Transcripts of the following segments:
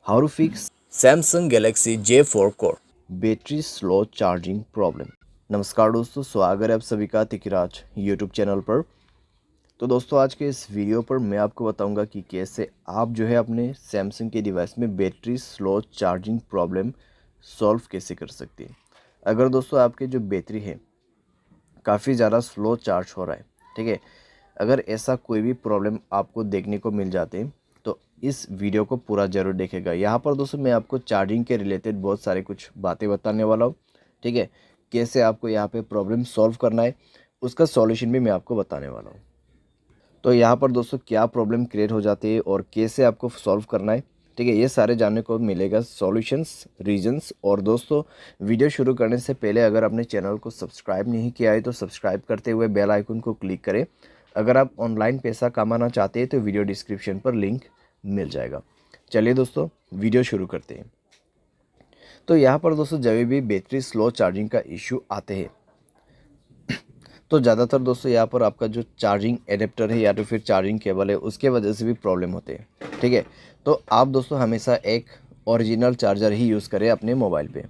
How to fix Samsung Galaxy J4 core. Battery slow charging problem. नमस्कार दोस्तों, स्वागत है आप सभी का टिकीराज यूट्यूब चैनल पर। तो दोस्तों, आज के इस वीडियो पर मैं आपको बताऊंगा कि कैसे आप जो है अपने सैमसंग के डिवाइस में battery slow charging problem solve कैसे कर सकते हैं। अगर दोस्तों आपके जो बैटरी है काफ़ी ज़्यादा स्लो चार्ज हो रहा है, ठीक है, अगर ऐसा कोई भी प्रॉब्लम आपको देखने को मिल जाते हैं तो इस वीडियो को पूरा ज़रूर देखेगा। यहाँ पर दोस्तों मैं आपको चार्जिंग के रिलेटेड बहुत सारे कुछ बातें बताने वाला हूँ, ठीक है। कैसे आपको यहाँ पे प्रॉब्लम सॉल्व करना है उसका सॉल्यूशन भी मैं आपको बताने वाला हूँ। तो यहाँ पर दोस्तों क्या प्रॉब्लम क्रिएट हो जाती है और कैसे आपको सॉल्व करना है, ठीक है, ये सारे जानने को मिलेगा, सॉल्यूशंस, रीजंस। और दोस्तों वीडियो शुरू करने से पहले अगर आपने चैनल को सब्सक्राइब नहीं किया है तो सब्सक्राइब करते हुए बेल आइकन को क्लिक करें। अगर आप ऑनलाइन पैसा कमाना चाहते हैं तो वीडियो डिस्क्रिप्शन पर लिंक मिल जाएगा। चलिए दोस्तों वीडियो शुरू करते हैं। तो यहाँ पर दोस्तों जब भी बैटरी स्लो चार्जिंग का इशू आते हैं तो ज़्यादातर दोस्तों यहाँ पर आपका जो चार्जिंग एडेप्टर है या तो फिर चार्जिंग केबल है उसके वजह से भी प्रॉब्लम होते हैं, ठीक है। तो आप दोस्तों हमेशा एक ओरिजिनल चार्जर ही यूज़ करें अपने मोबाइल पे।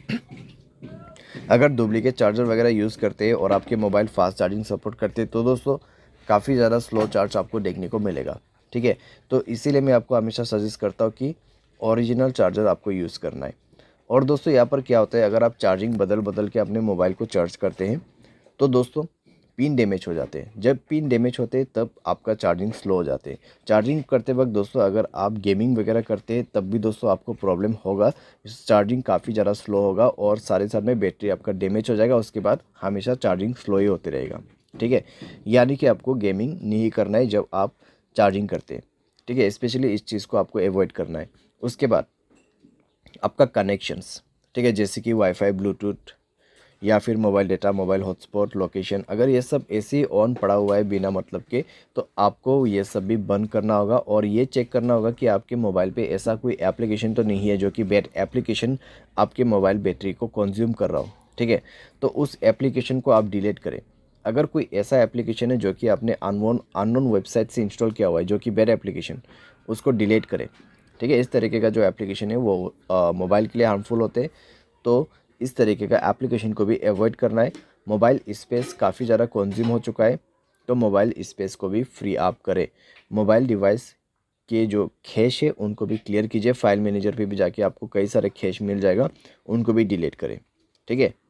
अगर डुप्लीकेट चार्जर वगैरह यूज़ करते हैं और आपके मोबाइल फास्ट चार्जिंग सपोर्ट करते हैं तो दोस्तों काफ़ी ज़्यादा स्लो चार्ज आपको देखने को मिलेगा, ठीक है। तो इसीलिए मैं आपको हमेशा सजेस्ट करता हूँ कि ओरिजिनल चार्जर आपको यूज़ करना है। और दोस्तों यहाँ पर क्या होता है, अगर आप चार्जिंग बदल बदल के अपने मोबाइल को चार्ज करते हैं तो दोस्तों पिन डैमेज हो जाते हैं। जब पिन डैमेज होते हैं तब आपका चार्जिंग स्लो हो जाते हैं। चार्जिंग करते वक्त दोस्तों अगर आप गेमिंग वगैरह करते हैं तब भी दोस्तों आपको प्रॉब्लम होगा, चार्जिंग काफ़ी ज़्यादा स्लो होगा और सारे साथ में बैटरी आपका डैमेज हो जाएगा। उसके बाद हमेशा चार्जिंग स्लो ही होते रहेगा, ठीक है। यानी कि आपको गेमिंग नहीं करना है जब आप चार्जिंग करते हैं, ठीक है। स्पेशली इस चीज़ को आपको अवॉइड करना है। उसके बाद आपका कनेक्शंस, ठीक है, जैसे कि वाईफाई, ब्लूटूथ या फिर mobile data, mobile hotspot, location, अगर ये सब ऐसे ही ऑन पड़ा हुआ है बिना मतलब के तो आपको ये सब भी बंद करना होगा और ये चेक करना होगा कि आपके मोबाइल पे ऐसा कोई एप्लीकेशन तो नहीं है जो कि बैड एप्लीकेशन आपके मोबाइल बैटरी को कंज्यूम कर रहा हो, ठीक है। तो उस एप्लीकेशन को आप डिलीट करें। अगर कोई ऐसा एप्लीकेशन है जो कि आपने अननोन वेबसाइट से इंस्टॉल किया हुआ है जो कि बैड एप्लीकेशन, उसको डिलीट करें, ठीक है। इस तरीके का जो एप्लीकेशन है वो मोबाइल के लिए हार्मफुल होते हैं, तो इस तरीके का एप्लीकेशन को भी अवॉइड करना है। मोबाइल स्पेस काफ़ी ज़्यादा कंज्यूम हो चुका है तो मोबाइल स्पेस को भी फ्री आप करें। मोबाइल डिवाइस के जो कैश है उनको भी क्लियर कीजिए। फाइल मैनेजर पे भी जाके आपको कई सारे कैश मिल जाएगा, उनको भी डिलीट करें, ठीक है।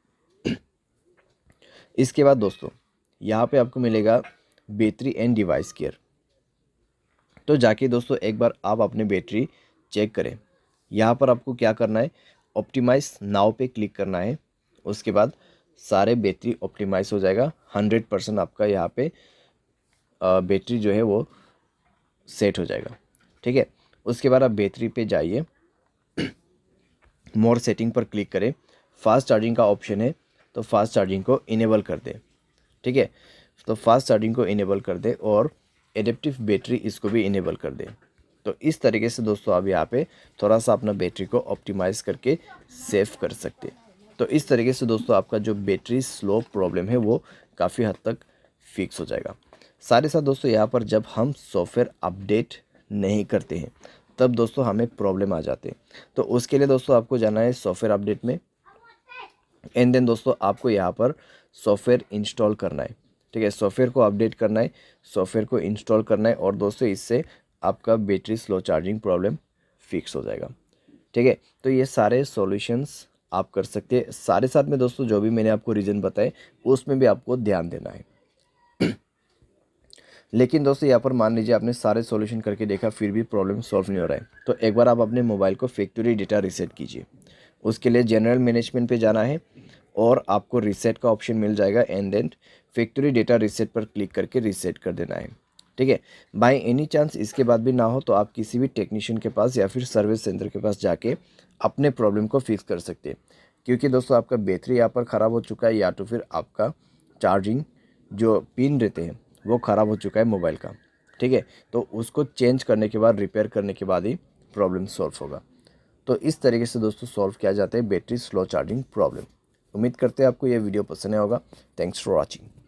इसके बाद दोस्तों यहाँ पे आपको मिलेगा बैटरी एंड डिवाइस केयर। तो जाके दोस्तों एक बार आप अपने बैटरी चेक करें। यहाँ पर आपको क्या करना है, ऑप्टिमाइज नाउ पे क्लिक करना है। उसके बाद सारे बैटरी ऑप्टिमाइज हो जाएगा। 100% आपका यहाँ पे बैटरी जो है वो सेट हो जाएगा, ठीक है। उसके बाद आप बैटरी पे जाइए, मोर सेटिंग पर क्लिक करें। फास्ट चार्जिंग का ऑप्शन है तो फास्ट चार्जिंग को इनेबल कर दें, ठीक है। तो फास्ट चार्जिंग को इनेबल कर दें और एडेप्टिव बैटरी इसको भी इनेबल कर दें। तो इस तरीके से दोस्तों आप यहाँ पे थोड़ा सा अपना बैटरी को ऑप्टिमाइज़ करके सेव कर सकते हैं। तो इस तरीके से दोस्तों आपका जो बैटरी स्लो प्रॉब्लम है वो काफ़ी हद तक फिक्स हो जाएगा। सारे साथ दोस्तों यहाँ पर जब हम सॉफ्टवेयर अपडेट नहीं करते हैं तब दोस्तों हमें प्रॉब्लम आ जाते हैं। तो उसके लिए दोस्तों आपको जाना है सॉफ्टवेयर अपडेट में एंड देन दोस्तों आपको यहाँ पर सॉफ्टवेयर इंस्टॉल करना है, ठीक है। सॉफ्टवेयर को अपडेट करना है, सॉफ्टवेयर को इंस्टॉल करना है और दोस्तों इससे आपका battery slow charging problem fix हो जाएगा, ठीक है। तो ये सारे सॉल्यूशंस आप कर सकते हैं। सारे साथ में दोस्तों जो भी मैंने आपको रीज़न बताए उसमें भी आपको ध्यान देना है। लेकिन दोस्तों यहाँ पर मान लीजिए आपने सारे सॉल्यूशन करके देखा फिर भी प्रॉब्लम सॉल्व नहीं हो रहा है तो एक बार आप अपने मोबाइल को फैक्ट्री डेटा रीसेट कीजिए। उसके लिए जनरल मैनेजमेंट पे जाना है और आपको रीसेट का ऑप्शन मिल जाएगा and then factory data reset पर क्लिक करके रीसेट कर देना है, ठीक है। बाय एनी चांस इसके बाद भी ना हो तो आप किसी भी टेक्नीशियन के पास या फिर सर्विस सेंटर के पास जाके अपने प्रॉब्लम को फिक्स कर सकते हैं। क्योंकि दोस्तों आपका बैटरी यहाँ पर ख़राब हो चुका है या तो फिर आपका चार्जिंग जो पिन रहते हैं वो ख़राब हो चुका है मोबाइल का, ठीक है। तो उसको चेंज करने के बाद, रिपेयर करने के बाद ही प्रॉब्लम सॉल्व होगा। तो इस तरीके से दोस्तों सॉल्व किया जाता है बैटरी स्लो चार्जिंग प्रॉब्लम। उम्मीद करते हैं आपको ये वीडियो पसंद आया होगा। Thanks for watching.